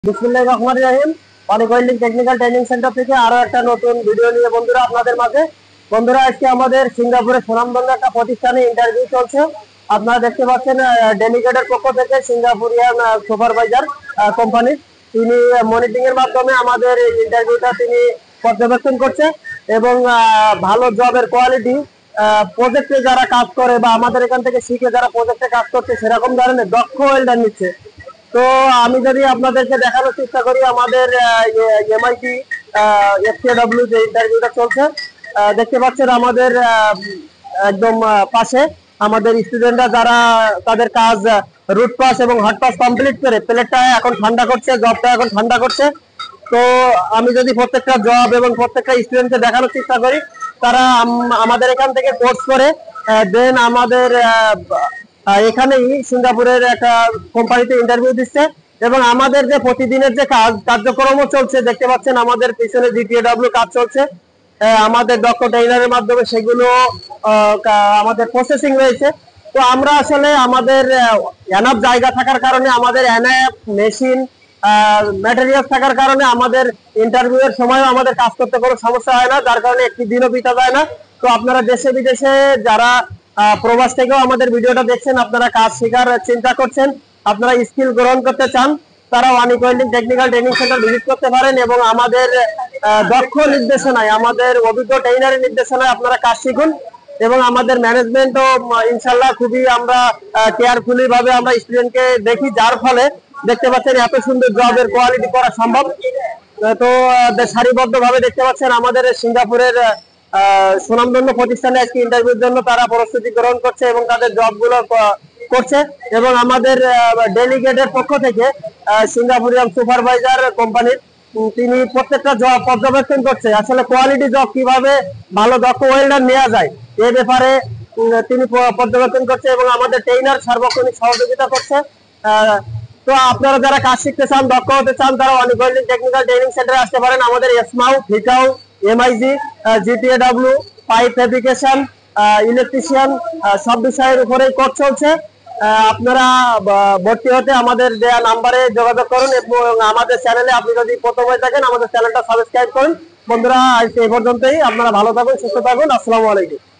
বিসমিল্লাহির রহমানির রহিম। অনেক ওয়েল্ডিং টেকনিক্যাল ট্রেনিং সেন্টার থেকে আরো একটা নতুন ভিডিও নিয়ে বন্ধুরা আপনাদের মাঝে। বন্ধুরা, আজকে আমাদের সিঙ্গাপুরে সুনামধন্য একটা প্রতিষ্ঠানে ইন্টারভিউ চলছে। আপনারা দেখতে পাচ্ছেন ডেলিগেটের পক্ষ থেকে সিঙ্গাপুরিয়ান সুপারভাইজার কোম্পানি তিনি মনিটরিং এর মাধ্যমে আমাদের এই ইন্টারভিউটা তিনি পর্যবেক্ষণ করছে এবং ভালো জবের কোয়ালিটি, প্রজেক্টে যারা কাজ করে বা আমাদের এখান থেকে শিখে যারা প্রজেক্টে কাজ করছে সেরকম ধরনের দক্ষ ওয়েল্ডার নিচ্ছে। তো আমি যদি আপনাদেরকে দেখানোর চেষ্টা করি আমাদের এমআইটি এফসিডব্লিউ যে ইন্টারভিউটা চলছে, দেখতে পাচ্ছেন আমাদের একদম পাশে আমাদের স্টুডেন্টরা যারা তাদের কাজ রুট পাস এবং হট পাস কমপ্লিট করে প্লেটটা এখন ঠান্ডা করছে, জবটা এখন ঠান্ডা করছে। তো আমি যদি প্রত্যেকটা জব এবং প্রত্যেকটা স্টুডেন্টকে দেখানোর চেষ্টা করি, তারা আমাদের এখান থেকে কোর্স করে দেন আমাদের এখানেই সিঙ্গাপুরের একটা কোম্পানিতে ইন্টারভিউ দিচ্ছে এবং আমাদের যে প্রতিদিনের যে কার্যক্রমও চলছে, দেখতে পাচ্ছেন আমাদের পিছনে জিটিএডব্লিউ কাজ চলছে। আমাদের দক্ষ ট্রেনারের মাধ্যমে সেগুলো আমাদের প্রসেসিং রয়েছে। তো আমরা আসলে আমাদের এনাফ জায়গা থাকার কারণে, আমাদের এনাফ মেশিন ম্যাটেরিয়াল থাকার কারণে আমাদের ইন্টারভিউ এর সময় আমাদের কাজ করতে কোনো সমস্যা হয় না, যার কারণে একটি দিনও বিতা যায় না। তো আপনারা দেশে বিদেশে যারা প্রবাস থেকেও আমাদের ভিডিওটা দেখছেন, আপনারা কাজ শেখার চিন্তা করছেন, আপনারা স্কিল গ্রহণ করতে চান, তারা ওয়ানিক welding technical training centre visit করতে পারেন এবং আমাদের দক্ষ নির্দেশনায়, আমাদের অভিজ্ঞ ট্রেনারের নির্দেশনায় আপনারা কাজ শিখুন। এবং আমাদের ম্যানেজমেন্টও ইনশাল্লাহ খুবই আমরা কেয়ারফুলি ভাবে আমরা স্টুডেন্টকে দেখি, যার ফলে দেখতে পাচ্ছেন এত সুন্দর জবের কোয়ালিটি করা সম্ভব। তো সারিবদ্ধ ভাবে দেখতে পাচ্ছেন আমাদের সিঙ্গাপুরের সুনামধন্য প্রতিষ্ঠানে আজকে ইন্টারভিউর জন্য তারা প্রস্তুতি গ্রহণ করছে এবং তাদের জবগুলো করছে। এবং আমাদের ডেলিগেটের পক্ষ থেকে সিঙ্গাপুরিয়ান সুপারভাইজার কোম্পানির তিনি প্রত্যেকটা জব পর্যবেক্ষণ করছে, আসলে কোয়ালিটি জব কিভাবে ভালো দক্ষ ওয়েল্ডার নেওয়া যায় এ ব্যাপারে তিনি পর্যবেক্ষণ করছে এবং আমাদের ট্রেনার সার্বক্ষণিক সহযোগিতা করছে। তো আপনারা যারা কাজ শিখতে চান, দক্ষ হতে চান, তারা ওয়ানিক ওয়েল্ডিং টেকনিক্যাল ট্রেনিং সেন্টারে আসতে পারেন। আমাদের এসমাউ, ফিকাউ, এমআইজি, জিটিএডব্লিউ, পাইপ ফেব্রিকেশন, ইলেকট্রিশিয়ান সব বিষয়ের উপরেই কোর্স চলছে। আপনারা ভর্তি হতে আমাদের দেয়া নাম্বারে যোগাযোগ করুন এবং আমাদের চ্যানেলে আপনি যদি প্রথম হয়ে থাকেন আমাদের চ্যানেলটা সাবস্ক্রাইব করুন। বন্ধুরা, আজ এই পর্যন্তই। আপনারা ভালো থাকুন, সুস্থ থাকুন। আসসালামু আলাইকুম।